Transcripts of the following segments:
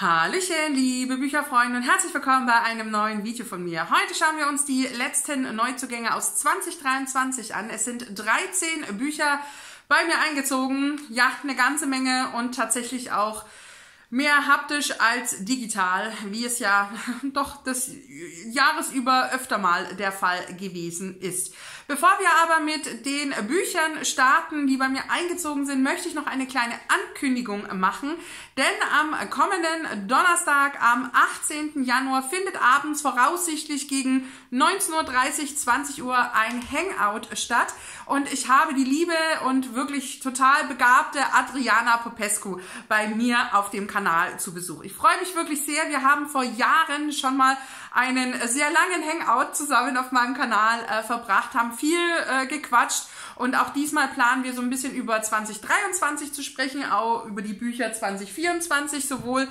Hallöchen, liebe Bücherfreunde und herzlich willkommen bei einem neuen Video von mir. Heute schauen wir uns die letzten Neuzugänge aus 2023 an. Es sind 13 Bücher bei mir eingezogen. Ja, eine ganze Menge und tatsächlich auch mehr haptisch als digital, wie es ja doch des Jahres über öfter mal der Fall gewesen ist. Bevor wir aber mit den Büchern starten, die bei mir eingezogen sind, möchte ich noch eine kleine Ankündigung machen. Denn am kommenden Donnerstag, am 18. Januar, findet abends voraussichtlich gegen 19:30 Uhr, 20 Uhr ein Hangout statt. Und ich habe die liebe und wirklich total begabte Adriana Popescu bei mir auf dem Kanal zu Besuch. Ich freue mich wirklich sehr. Wir haben vor Jahren schon mal einen sehr langen Hangout zusammen auf meinem Kanal verbracht, haben viel gequatscht und auch diesmal planen wir so ein bisschen über 2023 zu sprechen, auch über die Bücher 2024, sowohl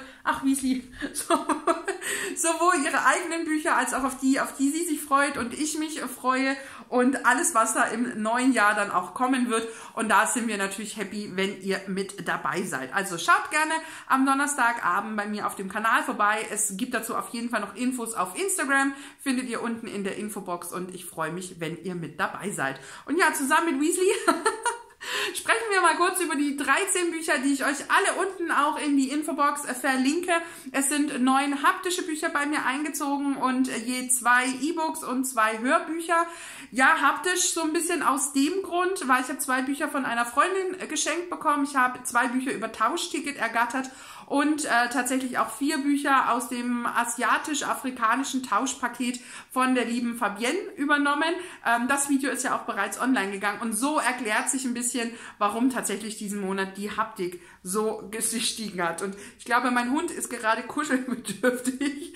ihre eigenen Bücher als auch auf die sie sich freut und ich mich freue und alles, was da im neuen Jahr dann auch kommen wird. Und da sind wir natürlich happy, wenn ihr mit dabei seid. Also schaut gerne am Donnerstagabend bei mir auf dem Kanal vorbei. Es gibt dazu auf jeden Fall noch Infos auf Instagram, findet ihr unten in der Infobox und ich freue mich, wenn ihr mit dabei seid. Und ja, zusammen mit Weasley sprechen wir mal kurz über die 13 Bücher, die ich euch alle unten auch in die Infobox verlinke. Es sind 9 haptische Bücher bei mir eingezogen und je 2 E-Books und 2 Hörbücher. Ja, haptisch so ein bisschen aus dem Grund, weil ich habe 2 Bücher von einer Freundin geschenkt bekommen. Ich habe 2 Bücher über Tauschticket ergattert und tatsächlich auch 4 Bücher aus dem asiatisch-afrikanischen Tauschpaket von der lieben Fabienne übernommen. Das Video ist ja auch bereits online gegangen und so erklärt sich ein bisschen, warum tatsächlich diesen Monat die Haptik so gestiegen hat. Und ich glaube, mein Hund ist gerade kuschelbedürftig.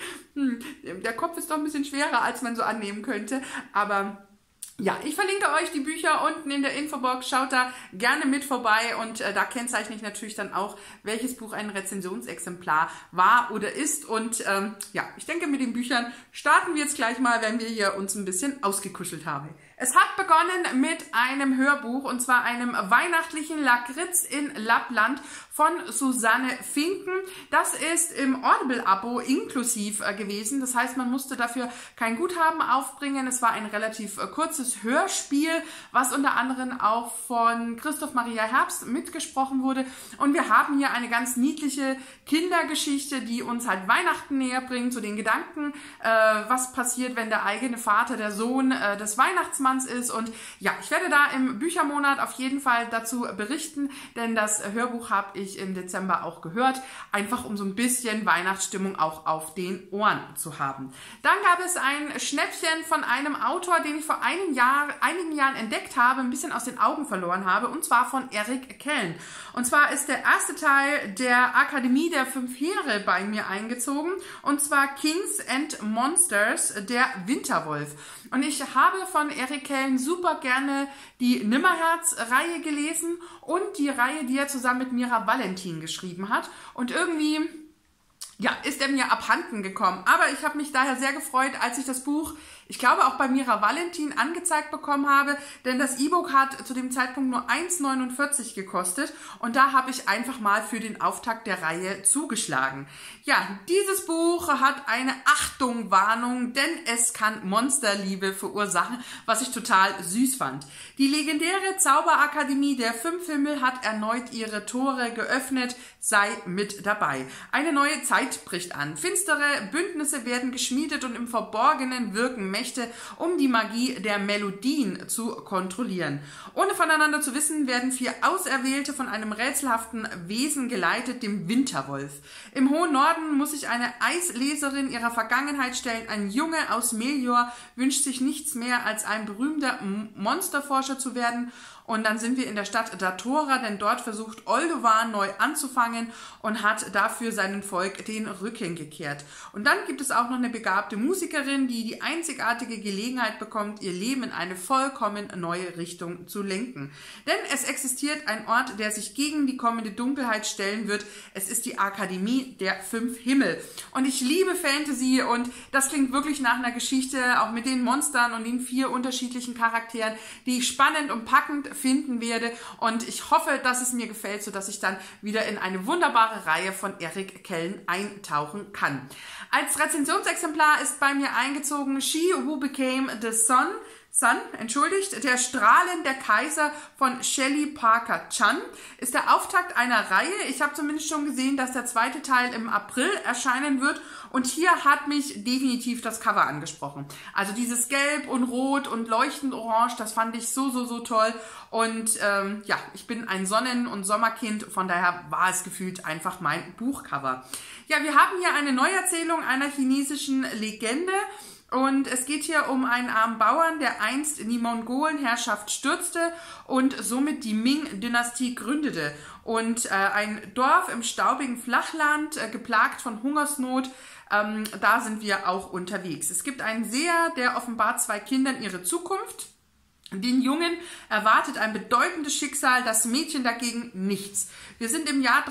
Der Kopf ist doch ein bisschen schwerer, als man so annehmen könnte, aber ja, ich verlinke euch die Bücher unten in der Infobox, schaut da gerne mit vorbei und da kennzeichne ich natürlich dann auch, welches Buch ein Rezensionsexemplar war oder ist. Und ja, ich denke, mit den Büchern starten wir jetzt gleich mal, wenn wir hier uns ein bisschen ausgekuschelt haben. Es hat begonnen mit einem Hörbuch und zwar einem weihnachtlichen Lakritz in Lappland von Susanne Finken. Das ist im Audible-Abo inklusiv gewesen. Das heißt, man musste dafür kein Guthaben aufbringen. Es war ein relativ kurzes Hörspiel, was unter anderem auch von Christoph Maria Herbst mitgesprochen wurde. Und wir haben hier eine ganz niedliche Kindergeschichte, die uns halt Weihnachten näher bringt, so den Gedanken, was passiert, wenn der eigene Vater der Sohn des Weihnachtsmanns ist. Und ja, ich werde da im Büchermonat auf jeden Fall dazu berichten, denn das Hörbuch habe ich im Dezember auch gehört, einfach um so ein bisschen Weihnachtsstimmung auch auf den Ohren zu haben. Dann gab es ein Schnäppchen von einem Autor, den ich vor einigen Jahren entdeckt habe, ein bisschen aus den Augen verloren habe, und zwar von Erik Kellen. Und zwar ist der erste Teil der Akademie der 5 Heere bei mir eingezogen, und zwar Kings and Monsters, der Winterwolf. Und ich habe von Erik Kellen super gerne die Nimmerherz-Reihe gelesen und die Reihe, die er zusammen mit Mira Valentin geschrieben hat. Und irgendwie, ja, ist er mir abhanden gekommen. Aber ich habe mich daher sehr gefreut, als ich das Buch, ich glaube, auch bei Mira Valentin angezeigt bekommen habe, denn das E-Book hat zu dem Zeitpunkt nur 1,49 gekostet und da habe ich einfach mal für den Auftakt der Reihe zugeschlagen. Ja, dieses Buch hat eine Achtung-Warnung, denn es kann Monsterliebe verursachen, was ich total süß fand. Die legendäre Zauberakademie der 5 Himmel hat erneut ihre Tore geöffnet, sei mit dabei. Eine neue Zeit bricht an. Finstere Bündnisse werden geschmiedet und im Verborgenen wirken Mächte, um die Magie der Melodien zu kontrollieren. Ohne voneinander zu wissen, werden 4 Auserwählte von einem rätselhaften Wesen geleitet, dem Winterwolf. Im hohen Norden muss sich eine Eisleserin ihrer Vergangenheit stellen. Ein Junge aus Melior wünscht sich nichts mehr, als ein berühmter Monsterforscher zu werden. Und dann sind wir in der Stadt Datora, denn dort versucht Oldovan neu anzufangen und hat dafür seinem Volk den Rücken gekehrt. Und dann gibt es auch noch eine begabte Musikerin, die die einzigartige Gelegenheit bekommt, ihr Leben in eine vollkommen neue Richtung zu lenken. Denn es existiert ein Ort, der sich gegen die kommende Dunkelheit stellen wird. Es ist die Akademie der 5 Himmel. Und ich liebe Fantasy und das klingt wirklich nach einer Geschichte, auch mit den Monstern und den 4 unterschiedlichen Charakteren, die ich spannend und packend finden werde. Und ich hoffe, dass es mir gefällt, sodass ich dann wieder in eine wunderbare Reihe von Eric Kellen eintauchen kann. Als Rezensionsexemplar ist bei mir eingezogen She Who Became the Sun, der strahlende Kaiser von Shelley Parker Chan, ist der Auftakt einer Reihe. Ich habe zumindest schon gesehen, dass der zweite Teil im April erscheinen wird und hier hat mich definitiv das Cover angesprochen. Also dieses Gelb und Rot und leuchtend Orange, das fand ich so toll und ja, ich bin ein Sonnen- und Sommerkind, von daher war es gefühlt einfach mein Buchcover. Ja, wir haben hier eine Neuerzählung einer chinesischen Legende. Und es geht hier um einen armen Bauern, der einst in die Mongolenherrschaft stürzte und somit die Ming-Dynastie gründete. Und ein Dorf im staubigen Flachland, geplagt von Hungersnot, da sind wir auch unterwegs. Es gibt einen Seher, der offenbart 2 Kindern ihre Zukunft. Den Jungen erwartet ein bedeutendes Schicksal, das Mädchen dagegen nichts. Wir sind im Jahr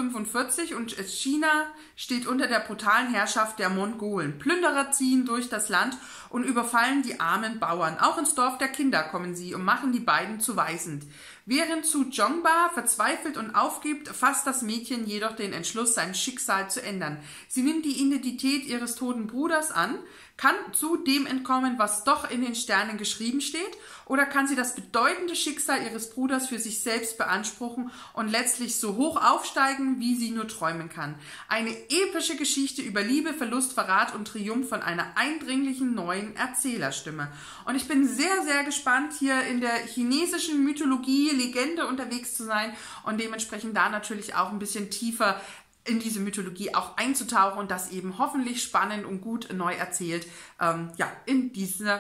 1345 und China steht unter der brutalen Herrschaft der Mongolen. Plünderer ziehen durch das Land und überfallen die armen Bauern. Auch ins Dorf der Kinder kommen sie und machen die beiden zu Waisen. Während Zhu Zhongba verzweifelt und aufgibt, fasst das Mädchen jedoch den Entschluss, sein Schicksal zu ändern. Sie nimmt die Identität ihres toten Bruders an, kann zu dem entkommen, was doch in den Sternen geschrieben steht, oder kann sie das bedeutende Schicksal ihres Bruders für sich selbst beanspruchen und letztlich so hoch aufsteigen, wie sie nur träumen kann. Eine epische Geschichte über Liebe, Verlust, Verrat und Triumph von einer eindringlichen neuen Erzählerstimme. Und ich bin sehr gespannt, hier in der chinesischen Mythologie, Legende unterwegs zu sein und dementsprechend da natürlich auch ein bisschen tiefer in diese Mythologie auch einzutauchen und das eben hoffentlich spannend und gut neu erzählt, ja, in dieser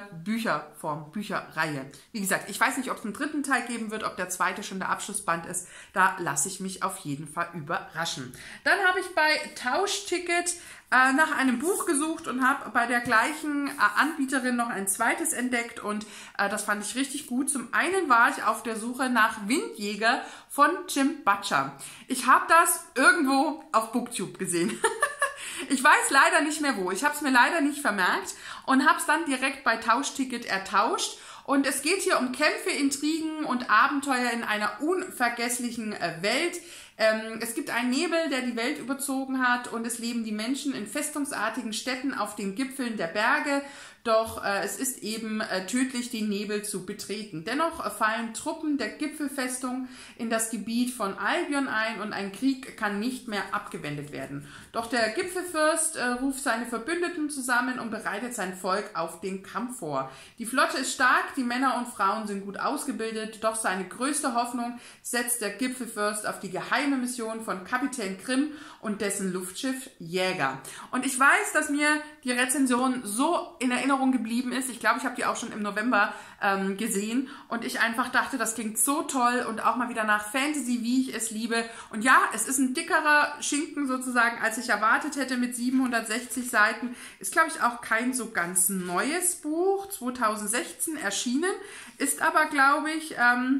Bücherreihe. Wie gesagt, ich weiß nicht, ob es einen 3. Teil geben wird, ob der 2. schon der Abschlussband ist. Da lasse ich mich auf jeden Fall überraschen. Dann habe ich bei Tauschticket nach einem Buch gesucht und habe bei der gleichen Anbieterin noch ein zweites entdeckt und das fand ich richtig gut. Zum einen war ich auf der Suche nach Windjäger von Jim Butcher. Ich habe das irgendwo auf Booktube gesehen. Ich weiß leider nicht mehr wo. Ich habe es mir leider nicht vermerkt und habe es dann direkt bei Tauschticket ertauscht. Und es geht hier um Kämpfe, Intrigen und Abenteuer in einer unvergesslichen Welt. Es gibt einen Nebel, der die Welt überzogen hat und es leben die Menschen in festungsartigen Städten auf den Gipfeln der Berge. Doch es ist eben tödlich, den Nebel zu betreten. Dennoch fallen Truppen der Gipfelfestung in das Gebiet von Albion ein und ein Krieg kann nicht mehr abgewendet werden. Doch der Gipfelfürst ruft seine Verbündeten zusammen und bereitet sein Volk auf den Kampf vor. Die Flotte ist stark, die Männer und Frauen sind gut ausgebildet, doch seine größte Hoffnung setzt der Gipfelfürst auf die geheime Mission von Kapitän Grimm und dessen Luftschiff Jäger. Und ich weiß, dass mir die Rezension so in Erinnerung geblieben ist. Ich glaube, ich habe die auch schon im November gesehen und ich einfach dachte, das klingt so toll und auch mal wieder nach Fantasy, wie ich es liebe. Und ja, es ist ein dickerer Schinken sozusagen, als ich erwartet hätte mit 760 Seiten. Ist, glaube ich, auch kein so ganz neues Buch, 2016 erschienen, ist aber, glaube ich,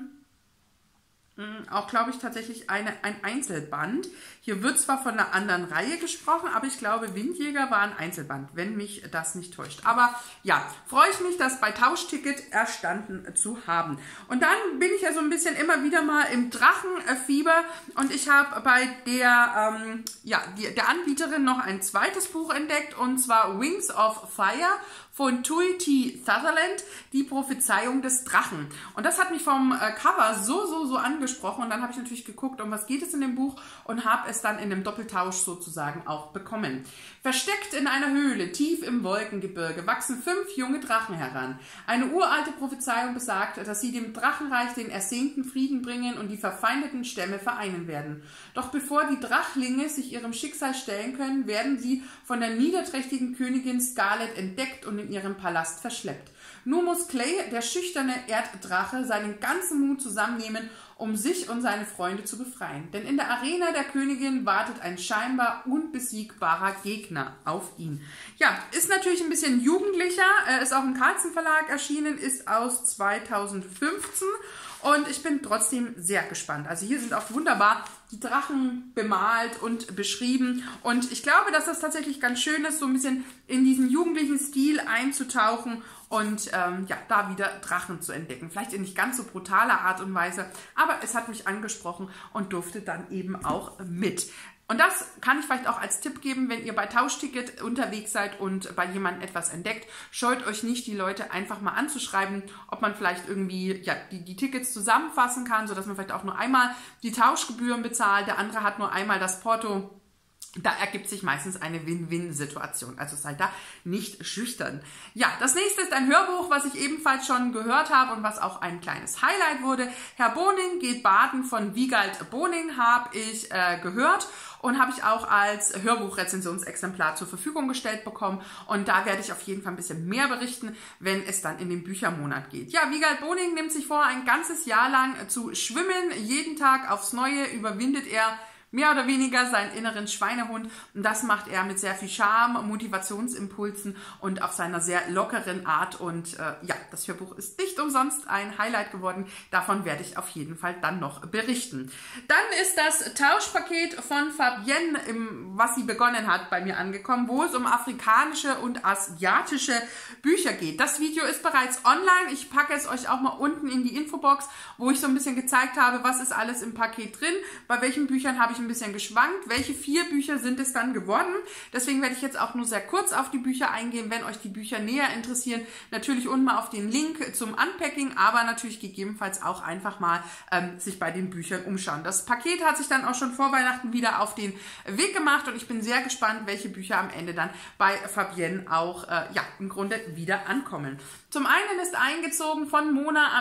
tatsächlich ein Einzelband. Hier wird zwar von einer anderen Reihe gesprochen, aber ich glaube, Windjäger war ein Einzelband, wenn mich das nicht täuscht. Aber ja, freue ich mich, das bei Tauschticket erstanden zu haben. Und dann bin ich ja so ein bisschen immer wieder mal im Drachenfieber und ich habe bei der Anbieterin noch ein zweites Buch entdeckt und zwar Wings of Fire von Tui T. Sutherland, die Prophezeiung des Drachen. Und das hat mich vom Cover so angesprochen und dann habe ich natürlich geguckt, um was geht es in dem Buch und habe es dann in einem Doppeltausch sozusagen auch bekommen. Versteckt in einer Höhle, tief im Wolkengebirge, wachsen 5 junge Drachen heran. Eine uralte Prophezeiung besagt, dass sie dem Drachenreich den ersehnten Frieden bringen und die verfeindeten Stämme vereinen werden. Doch bevor die Drachlinge sich ihrem Schicksal stellen können, werden sie von der niederträchtigen Königin Scarlet entdeckt und in ihrem Palast verschleppt. Nun muss Clay, der schüchterne Erddrache, seinen ganzen Mut zusammennehmen, um sich und seine Freunde zu befreien. Denn in der Arena der Königin wartet ein scheinbar unbesiegbarer Gegner auf ihn. Ja, ist natürlich ein bisschen jugendlicher, ist auch im Carlsen Verlag erschienen, ist aus 2015 und ich bin trotzdem sehr gespannt. Also hier sind auch wunderbar die Drachen bemalt und beschrieben. Und ich glaube, dass das tatsächlich ganz schön ist, so ein bisschen in diesen jugendlichen Stil einzutauchen und ja, da wieder Drachen zu entdecken. Vielleicht in nicht ganz so brutaler Art und Weise, aber es hat mich angesprochen und durfte dann eben auch mit. Und das kann ich vielleicht auch als Tipp geben, wenn ihr bei Tauschticket unterwegs seid und bei jemandem etwas entdeckt. Scheut euch nicht, die Leute einfach mal anzuschreiben, ob man vielleicht irgendwie ja, die Tickets zusammenfassen kann, sodass man vielleicht auch nur einmal die Tauschgebühren bezahlt, der andere hat nur einmal das Porto. Da ergibt sich meistens eine Win-Win-Situation. Also seid da nicht schüchtern. Ja, das nächste ist ein Hörbuch, was ich ebenfalls schon gehört habe und was auch ein kleines Highlight wurde. Herr Boning geht baden von Wiegald Boning habe ich gehört und habe ich auch als Hörbuchrezensionsexemplar zur Verfügung gestellt bekommen. Und da werde ich auf jeden Fall ein bisschen mehr berichten, wenn es dann in den Büchermonat geht. Ja, Wiegald Boning nimmt sich vor, ein ganzes Jahr lang zu schwimmen. Jeden Tag aufs Neue überwindet er mehr oder weniger seinen inneren Schweinehund und das macht er mit sehr viel Charme, Motivationsimpulsen und auf seiner sehr lockeren Art und ja, das Hörbuch ist nicht umsonst ein Highlight geworden, davon werde ich auf jeden Fall dann noch berichten. Dann ist das Tauschpaket von Fabienne, was sie begonnen hat, bei mir angekommen, wo es um afrikanische und asiatische Bücher geht. Das Video ist bereits online, ich packe es euch auch mal unten in die Infobox, wo ich so ein bisschen gezeigt habe, was ist alles im Paket drin, bei welchen Büchern habe ich ein bisschen geschwankt, welche 4 Bücher sind es dann geworden. Deswegen werde ich jetzt auch nur sehr kurz auf die Bücher eingehen, wenn euch die Bücher näher interessieren. Natürlich unten mal auf den Link zum Unpacking, aber natürlich gegebenenfalls auch einfach mal sich bei den Büchern umschauen. Das Paket hat sich dann auch schon vor Weihnachten wieder auf den Weg gemacht und ich bin sehr gespannt, welche Bücher am Ende dann bei Fabienne auch ja, im Grunde wieder ankommen. Zum einen ist eingezogen von Mona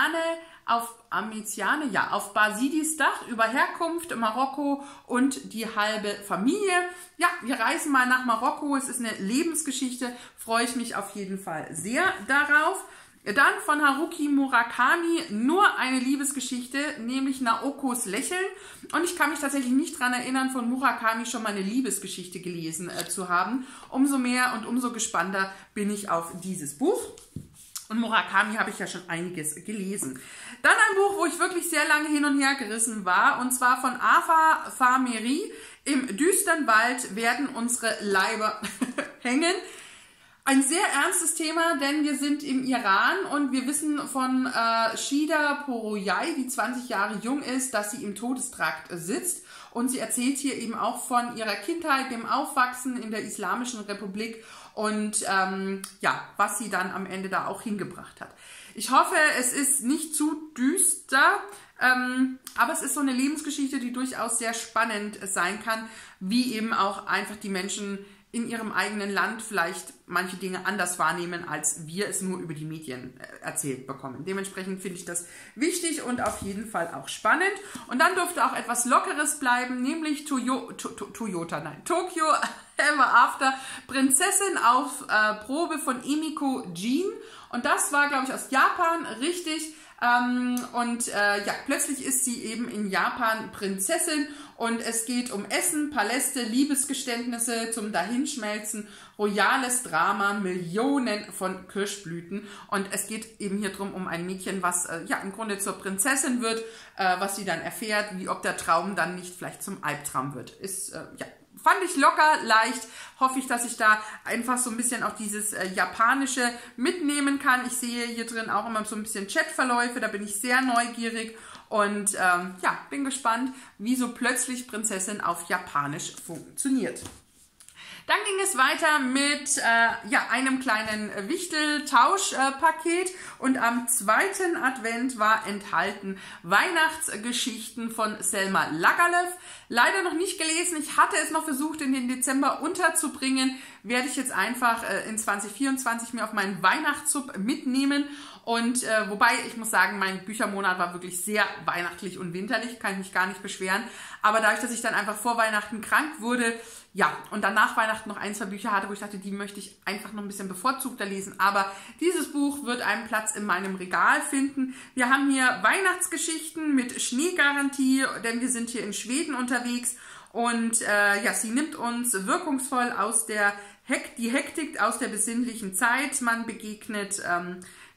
Amiziane, auf Basidis Dach über Herkunft, Marokko und die halbe Familie. Ja, wir reisen mal nach Marokko. Es ist eine Lebensgeschichte. Freue ich mich auf jeden Fall sehr darauf. Dann von Haruki Murakami nur eine Liebesgeschichte, nämlich Naokos Lächeln. Und ich kann mich tatsächlich nicht daran erinnern, von Murakami schon mal eine Liebesgeschichte gelesen zu haben. Umso mehr und umso gespannter bin ich auf dieses Buch. Und Murakami habe ich ja schon einiges gelesen. Dann ein Buch, wo ich wirklich sehr lange hin und her gerissen war, und zwar von Afa Fameri. Im düsteren Wald werden unsere Leiber hängen. Ein sehr ernstes Thema, denn wir sind im Iran und wir wissen von Shida Poroyai, die 20 Jahre jung ist, dass sie im Todestrakt sitzt. Und sie erzählt hier eben auch von ihrer Kindheit, dem Aufwachsen in der Islamischen Republik und ja, was sie dann am Ende da auch hingebracht hat. Ich hoffe, es ist nicht zu düster, aber es ist so eine Lebensgeschichte, die durchaus sehr spannend sein kann, wie eben auch einfach die Menschen in ihrem eigenen Land vielleicht manche Dinge anders wahrnehmen, als wir es nur über die Medien erzählt bekommen. Dementsprechend finde ich das wichtig und auf jeden Fall auch spannend. Und dann durfte auch etwas Lockeres bleiben, nämlich Tokyo Ever After, Prinzessin auf Probe von Emiko Jean. Und das war, glaube ich, aus Japan, richtig. Ja, plötzlich ist sie eben in Japan Prinzessin und es geht um Essen, Paläste, Liebesgeständnisse zum Dahinschmelzen, royales Drama, Millionen von Kirschblüten und es geht eben hier drum um ein Mädchen, was ja im Grunde zur Prinzessin wird, was sie dann erfährt, wie ob der Traum dann nicht vielleicht zum Albtraum wird. Ist, ja, fand ich locker, leicht, hoffe ich, dass ich da einfach so ein bisschen auch dieses Japanische mitnehmen kann. Ich sehe hier drin auch immer so ein bisschen Chatverläufe, da bin ich sehr neugierig und ja, bin gespannt, wie so plötzlich Prinzessin auf Japanisch funktioniert. Dann ging es weiter mit ja, einem kleinen Wichtel-Tauschpaket und am 2. Advent war enthalten Weihnachtsgeschichten von Selma Lagerlöf. Leider noch nicht gelesen, ich hatte es noch versucht in den Dezember unterzubringen, werde ich jetzt einfach in 2024 mir auf meinen Weihnachtssub mitnehmen. Und wobei, ich muss sagen, mein Büchermonat war wirklich sehr weihnachtlich und winterlich, kann ich mich gar nicht beschweren. Aber dadurch, dass ich dann einfach vor Weihnachten krank wurde, ja, und dann nach Weihnachten noch 1, 2 Bücher hatte, wo ich dachte, die möchte ich einfach noch ein bisschen bevorzugter lesen. Aber dieses Buch wird einen Platz in meinem Regal finden. Wir haben hier Weihnachtsgeschichten mit Schneegarantie, denn wir sind hier in Schweden unterwegs. Und ja, sie nimmt uns wirkungsvoll aus der die Hektik aus der besinnlichen Zeit. Man begegnet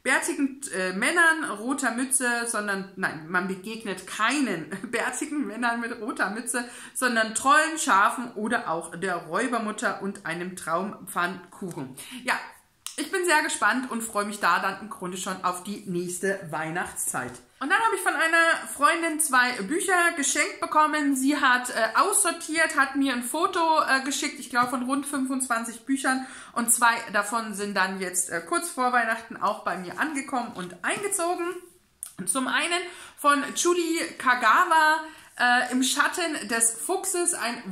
bärtigen Männern roter Mütze, sondern, nein, man begegnet keinen bärtigen Männern mit roter Mütze, sondern Trollen, Schafen oder auch der Räubermutter und einem Traumpfannkuchen. Ja, ich bin sehr gespannt und freue mich da dann im Grunde schon auf die nächste Weihnachtszeit. Und dann habe ich von einer Freundin 2 Bücher geschenkt bekommen. Sie hat aussortiert, hat mir ein Foto geschickt, ich glaube von rund 25 Büchern. Und 2 davon sind dann jetzt kurz vor Weihnachten auch bei mir angekommen und eingezogen. Und zum einen von Julie Kagawa, Im Schatten des Fuchses, ein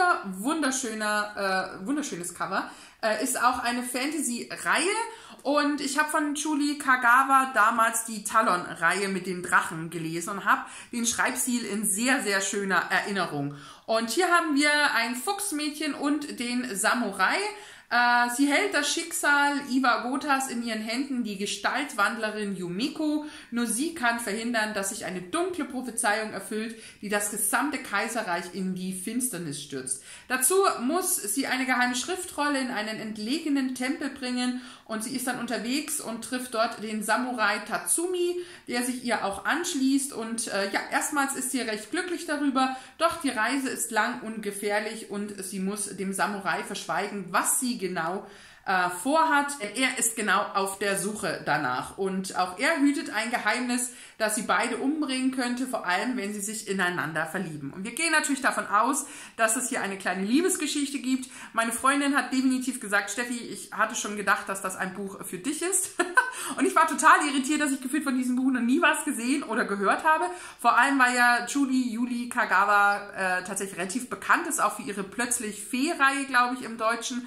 wunderschönes Cover. Ist auch eine Fantasy-Reihe und ich habe von Julie Kagawa damals die Talon-Reihe mit den Drachen gelesen und habe den Schreibstil in sehr, sehr schöner Erinnerung. Und hier haben wir ein Fuchsmädchen und den Samurai. Sie hält das Schicksal Iwagotas in ihren Händen, die Gestaltwandlerin Yumiko. Nur sie kann verhindern, dass sich eine dunkle Prophezeiung erfüllt, die das gesamte Kaiserreich in die Finsternis stürzt. Dazu muss sie eine geheime Schriftrolle in einen entlegenen Tempel bringen und sie ist dann unterwegs und trifft dort den Samurai Tatsumi, der sich ihr auch anschließt und ja, erstmals ist sie recht glücklich darüber, doch die Reise ist lang und gefährlich und sie muss dem Samurai verschweigen, was sie genau vorhat. Er ist genau auf der Suche danach und auch er hütet ein Geheimnis, das sie beide umbringen könnte, vor allem wenn sie sich ineinander verlieben. Und wir gehen natürlich davon aus, dass es hier eine kleine Liebesgeschichte gibt. Meine Freundin hat definitiv gesagt, Steffi, ich hatte schon gedacht, dass das ein Buch für dich ist. Und ich war total irritiert, dass ich gefühlt von diesem Buch noch nie was gesehen oder gehört habe. Vor allem, weil ja Julie Kagawa tatsächlich relativ bekannt ist, auch für ihre Plötzlich Fee-Reihe, glaube ich, im Deutschen.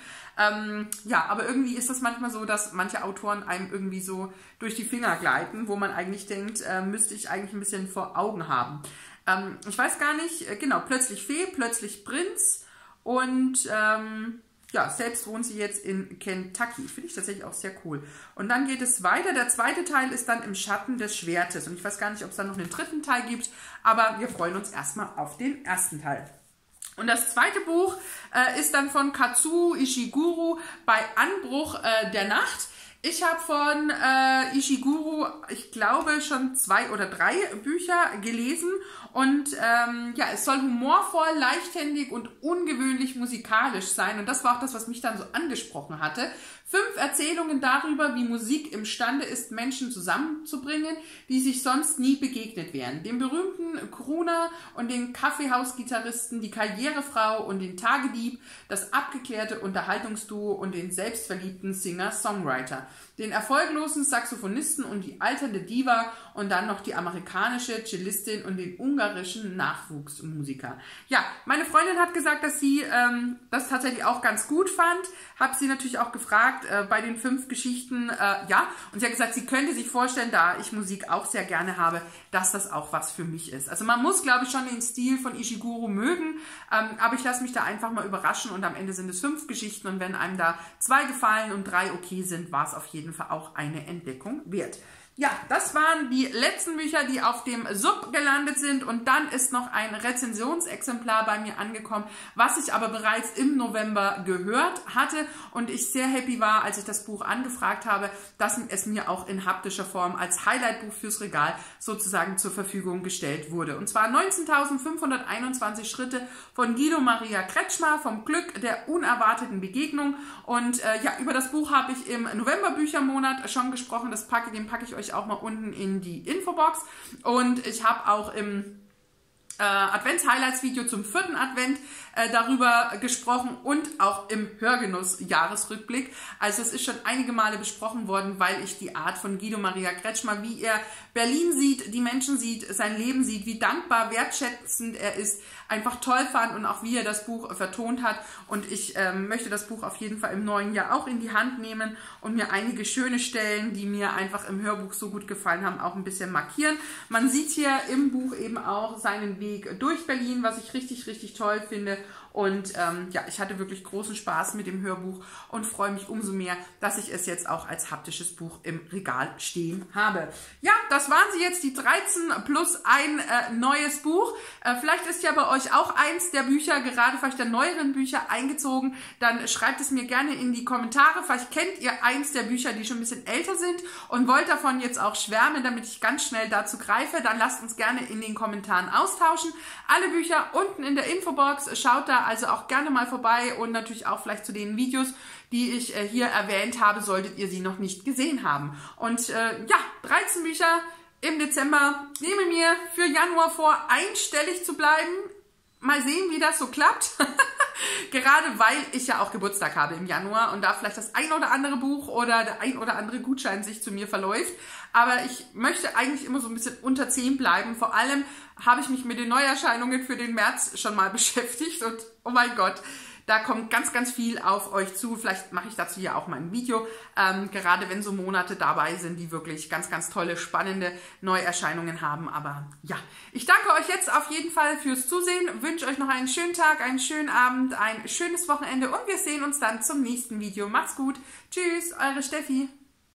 Ja, aber irgendwie ist das manchmal so, dass manche Autoren einem irgendwie so durch die Finger gleiten, wo man eigentlich denkt, müsste ich eigentlich ein bisschen vor Augen haben. Ich weiß gar nicht, genau, Plötzlich Fee, Plötzlich Prinz und ja, selbst wohnt sie jetzt in Kentucky. Finde ich tatsächlich auch sehr cool. Und dann geht es weiter. Der zweite Teil ist dann Im Schatten des Schwertes. Und ich weiß gar nicht, ob es dann noch einen dritten Teil gibt, aber wir freuen uns erstmal auf den ersten Teil. Und das zweite Buch ist dann von Kazuo Ishiguro, Bei Anbruch der Nacht. Ich habe von Ishiguro, ich glaube, schon 2 oder 3 Bücher gelesen und ja, es soll humorvoll, leichthändig und ungewöhnlich musikalisch sein und das war auch das, was mich dann so angesprochen hatte. 5 Erzählungen darüber, wie Musik imstande ist, Menschen zusammenzubringen, die sich sonst nie begegnet wären. Den berühmten Crooner und den Kaffeehausgitarristen, die Karrierefrau und den Tagedieb, das abgeklärte Unterhaltungsduo und den selbstverliebten Singer-Songwriter, den erfolglosen Saxophonisten und die alternde Diva und dann noch die amerikanische Cellistin und den ungarischen Nachwuchsmusiker. Ja, meine Freundin hat gesagt, dass sie das tatsächlich auch ganz gut fand. Habe sie natürlich auch gefragt, bei den 5 Geschichten, ja, und sie hat gesagt, sie könnte sich vorstellen, da ich Musik auch sehr gerne habe, dass das auch was für mich ist. Also man muss, glaube ich, schon den Stil von Ishiguro mögen, aber ich lasse mich da einfach mal überraschen und am Ende sind es 5 Geschichten und wenn einem da 2 gefallen und 3 okay sind, war es auf jeden Fall auch eine Entdeckung wert. Ja, das waren die letzten Bücher, die auf dem Sub gelandet sind und dann ist noch ein Rezensionsexemplar bei mir angekommen, was ich aber bereits im November gehört hatte und ich sehr happy war, als ich das Buch angefragt habe, dass es mir auch in haptischer Form als Highlightbuch fürs Regal sozusagen zur Verfügung gestellt wurde. Und zwar 19.521 Schritte von Guido Maria Kretschmer, vom Glück der unerwarteten Begegnung und ja, über das Buch habe ich im November-Büchermonat schon gesprochen, den packe ich euch auch mal unten in die Infobox und ich habe auch im Advents-Highlights-Video zum 4. Advent darüber gesprochen und auch im Hörgenuss-Jahresrückblick. Also es ist schon einige Male besprochen worden, weil ich die Art von Guido Maria Kretschmer, wie er Berlin sieht, die Menschen sieht, sein Leben sieht, wie dankbar, wertschätzend er ist, einfach toll fand und auch wie er das Buch vertont hat. Und ich möchte das Buch auf jeden Fall im neuen Jahr auch in die Hand nehmen und mir einige schöne Stellen, die mir einfach im Hörbuch so gut gefallen haben, auch ein bisschen markieren. Man sieht hier im Buch eben auch seinen Weg durch Berlin, was ich richtig, richtig toll finde. Und ja, ich hatte wirklich großen Spaß mit dem Hörbuch und freue mich umso mehr, dass ich es jetzt auch als haptisches Buch im Regal stehen habe. Ja, das waren sie jetzt, die 13 plus ein neues Buch. Vielleicht ist ja bei euch auch eins der Bücher, gerade vielleicht der neueren Bücher, eingezogen. Dann schreibt es mir gerne in die Kommentare. Vielleicht kennt ihr eins der Bücher, die schon ein bisschen älter sind und wollt davon jetzt auch schwärmen, damit ich ganz schnell dazu greife. Dann lasst uns gerne in den Kommentaren austauschen. Alle Bücher unten in der Infobox. Schaut da also auch gerne mal vorbei und natürlich auch vielleicht zu den Videos, die ich hier erwähnt habe, solltet ihr sie noch nicht gesehen haben. Und ja, 13 Bücher im Dezember. Nehme mir für Januar vor, einstellig zu bleiben. Mal sehen, wie das so klappt. Gerade weil ich ja auch Geburtstag habe im Januar und da vielleicht das ein oder andere Buch oder der ein oder andere Gutschein sich zu mir verläuft. Aber ich möchte eigentlich immer so ein bisschen unter 10 bleiben. Vor allem habe ich mich mit den Neuerscheinungen für den März schon mal beschäftigt und oh mein Gott, da kommt ganz, ganz viel auf euch zu. Vielleicht mache ich dazu ja auch mal ein Video, gerade wenn so Monate dabei sind, die wirklich ganz, ganz tolle, spannende Neuerscheinungen haben. Aber ja, ich danke euch jetzt auf jeden Fall fürs Zusehen, wünsche euch noch einen schönen Tag, einen schönen Abend, ein schönes Wochenende und wir sehen uns dann zum nächsten Video. Macht's gut, tschüss, eure Steffi.